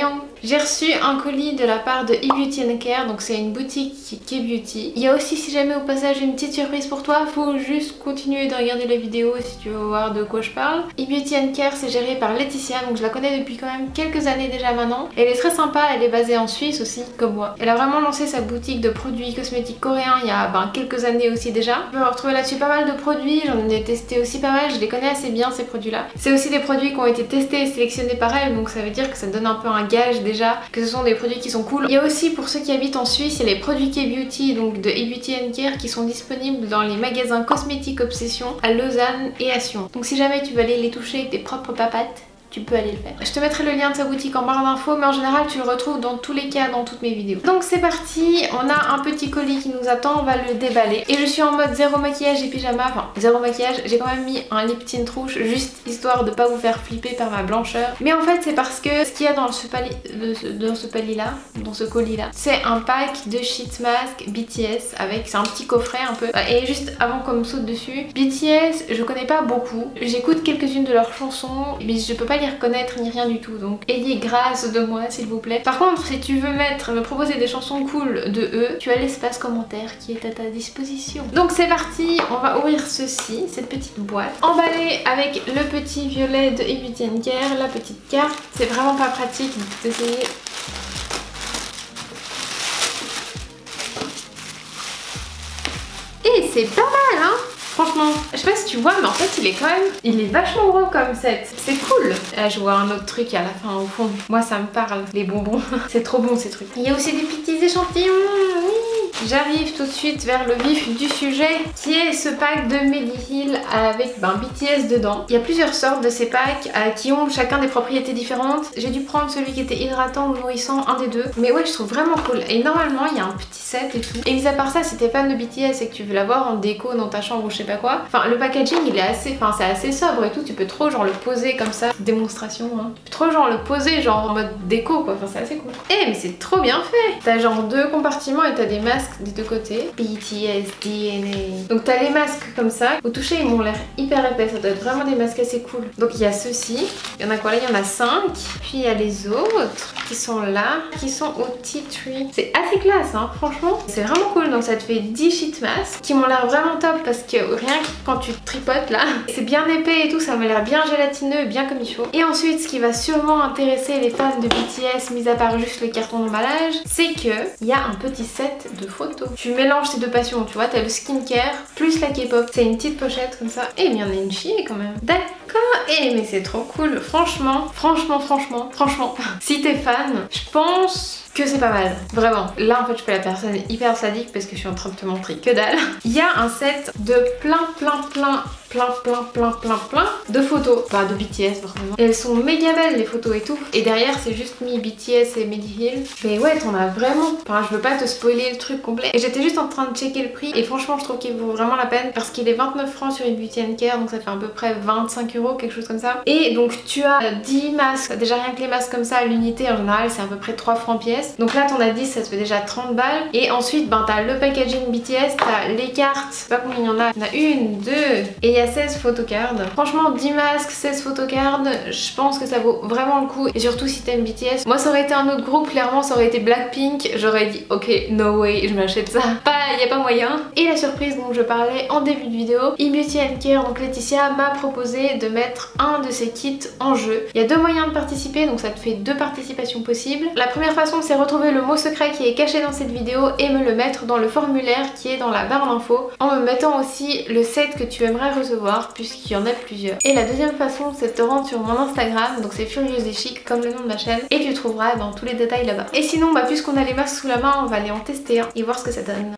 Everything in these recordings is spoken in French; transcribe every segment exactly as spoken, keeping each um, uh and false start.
voyons. J'ai reçu un colis de la part de eBeauty and Care, donc c'est une boutique qui est beauty. Il y a aussi, si jamais au passage, une petite surprise pour toi, faut juste continuer de regarder la vidéo si tu veux voir de quoi je parle. eBeauty and Care, c'est géré par Laetitia, donc je la connais depuis quand même quelques années déjà maintenant. Elle est très sympa, elle est basée en Suisse aussi, comme moi. Elle a vraiment lancé sa boutique de produits cosmétiques coréens il y a ben, quelques années aussi déjà. Tu peux retrouver là-dessus pas mal de produits, j'en ai testé aussi pas mal, je les connais assez bien ces produits-là. C'est aussi des produits qui ont été testés et sélectionnés par elle, donc ça veut dire que ça donne un peu un gage déjà que ce sont des produits qui sont cool. Il y a aussi pour ceux qui habitent en Suisse, il y a les produits K-Beauty, donc de eBeauty and Care, qui sont disponibles dans les magasins Cosmétiques Obsession à Lausanne et à Sion. Donc si jamais tu veux aller les toucher avec tes propres papates, tu peux aller le faire. Je te mettrai le lien de sa boutique en barre d'infos, mais en général tu le retrouves dans tous les cas dans toutes mes vidéos. Donc c'est parti, on a un petit colis qui nous attend, on va le déballer. Et je suis en mode zéro maquillage et pyjama, enfin zéro maquillage, j'ai quand même mis un lip tint rouge juste histoire de pas vous faire flipper par ma blancheur. Mais en fait c'est parce que ce qu'il y a dans ce palier, dans ce palier là, dans ce colis là, c'est un pack de sheet mask B T S avec, c'est un petit coffret un peu. Et juste avant qu'on me saute dessus, B T S je connais pas beaucoup, j'écoute quelques-unes de leurs chansons, mais je peux pas les reconnaître ni rien du tout, donc ayez grâce de moi s'il vous plaît. Par contre si tu veux mettre, me proposer des chansons cool de eux, tu as l'espace commentaire qui est à ta disposition. Donc c'est parti, on va ouvrir ceci, cette petite boîte, emballée avec le petit violet de eBeauty and Care, la petite carte, c'est vraiment pas pratique d'essayer. Et c'est pas mal hein. Franchement, je sais pas si tu vois, mais en fait il est quand même, il est vachement gros comme set. C'est cool. Là je vois un autre truc à la fin au fond. Moi ça me parle, les bonbons. C'est trop bon ces trucs. Il y a aussi des petits échantillons. Oui. J'arrive tout de suite vers le vif du sujet, qui est ce pack de Mediheal avec ben, B T S dedans. Il y a plusieurs sortes de ces packs euh, qui ont chacun des propriétés différentes. J'ai dû prendre celui qui était hydratant ou nourrissant, un des deux. Mais ouais, je trouve vraiment cool. Et normalement, il y a un petit set et tout. Et mis à part ça, si t'es fan de B T S et que tu veux l'avoir en déco dans ta chambre ou je sais pas quoi, enfin le packaging il est assez, enfin c'est assez sobre et tout. Tu peux trop genre le poser comme ça, démonstration. Hein. Tu peux trop genre le poser genre en mode déco quoi. Enfin c'est assez cool. Eh mais c'est trop bien fait. T'as genre deux compartiments et t'as des masques des deux côtés. B T S D N A. Donc t'as les masques comme ça. Au toucher ils m'ont l'air hyper épais. Ça doit être vraiment des masques assez cool. Donc il y a ceux-ci. Il y en a quoi là? Il y en a cinq. Puis il y a les autres qui sont là, qui sont au tea tree. C'est assez classe hein, franchement. C'est vraiment cool. Donc ça te fait dix sheet masks qui m'ont l'air vraiment top parce que rien que quand tu tripotes là, c'est bien épais et tout. Ça m'a l'air bien gélatineux, bien comme il faut. Et ensuite ce qui va sûrement intéresser les fans de B T S, mis à part juste le carton d'emballage, c'est que il y a un petit set de photos. Tu mélanges ces deux passions, tu vois, t'as le skincare plus la K-pop. C'est une petite pochette comme ça. Et il y en a une chier quand même. D'accord. Et mais c'est trop cool. Franchement, franchement, franchement, franchement. Si t'es fan, je pense que c'est pas mal, vraiment. Là en fait je fais la personne hyper sadique parce que je suis en train de te montrer que dalle. Il y a un set de plein plein plein plein plein plein plein plein de photos, pas de B T S vraiment. Et elles sont méga belles les photos et tout. Et derrière c'est juste mis B T S et Mediheal. Mais ouais t'en as vraiment, enfin je veux pas te spoiler le truc complet. Et j'étais juste en train de checker le prix et franchement je trouve qu'il vaut vraiment la peine parce qu'il est vingt-neuf francs sur eBeauty and Care, donc ça fait à peu près vingt-cinq euros, quelque chose comme ça. Et donc tu as dix masques, déjà rien que les masques comme ça à l'unité en général c'est à peu près trois francs pièce. Donc là t'en as dix, ça te fait déjà trente balles. Et ensuite ben t'as le packaging B T S, t'as les cartes, je sais pas combien il y en a, il y en a une, deux, et il y a seize photocards. Franchement dix masques, seize photocards, je pense que ça vaut vraiment le coup. Et surtout si t'aimes B T S, moi ça aurait été un autre groupe, clairement ça aurait été Blackpink, j'aurais dit ok no way je m'achète ça, pas, y a pas moyen. Et la surprise dont je parlais en début de vidéo, eBeauty and Care, donc Laetitia m'a proposé de mettre un de ses kits en jeu. Il y a deux moyens de participer, donc ça te fait deux participations possibles. La première façon c'est retrouver le mot secret qui est caché dans cette vidéo et me le mettre dans le formulaire qui est dans la barre d'infos, en me mettant aussi le set que tu aimerais recevoir puisqu'il y en a plusieurs. Et la deuxième façon c'est de te rendre sur mon Instagram, donc c'est Furieusly Chic comme le nom de ma chaîne, et tu trouveras dans tous les détails là-bas. Et sinon bah puisqu'on a les masques sous la main, on va aller en tester un et voir ce que ça donne.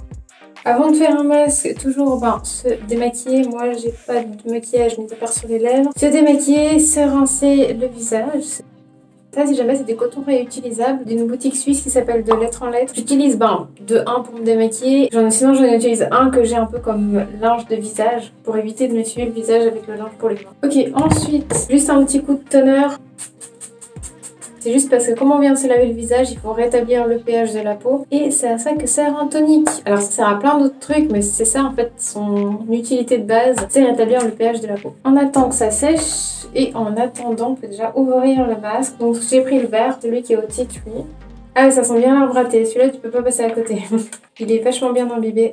Avant de faire un masque, toujours ben, se démaquiller. Moi j'ai pas de maquillage mis à part sur les lèvres. Se démaquiller, se rincer le visage. Ça, si jamais c'est des cotons réutilisables d'une boutique suisse qui s'appelle De Lettres en Lettres. J'utilise ben, de un pour me démaquiller. J'en, sinon j'en utilise un que j'ai un peu comme linge de visage pour éviter de me tuer le visage avec le linge pour les mains. Ok, ensuite juste un petit coup de toner. C'est juste parce que comme on vient de se laver le visage, il faut rétablir le pH de la peau. Et c'est à ça que sert un tonique. Alors ça sert à plein d'autres trucs, mais c'est ça en fait son utilité de base, c'est rétablir le pH de la peau. On attend que ça sèche et en attendant, on peut déjà ouvrir le masque. Donc j'ai pris le vert, celui qui est au titre, lui. Ah ça sent bien l'arbre à thé, celui-là tu peux pas passer à côté. Il est vachement bien imbibé.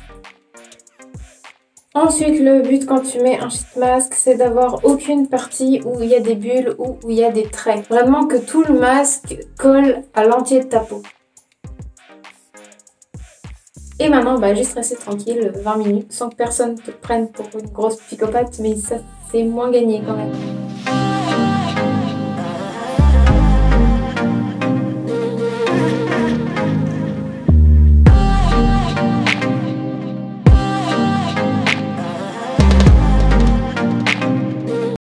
Ensuite, le but quand tu mets un sheet mask, c'est d'avoir aucune partie où il y a des bulles ou où il y a des traits. Vraiment que tout le masque colle à l'entier de ta peau. Et maintenant, bah, juste rester tranquille vingt minutes sans que personne te prenne pour une grosse psychopathe, mais ça c'est moins gagné quand même.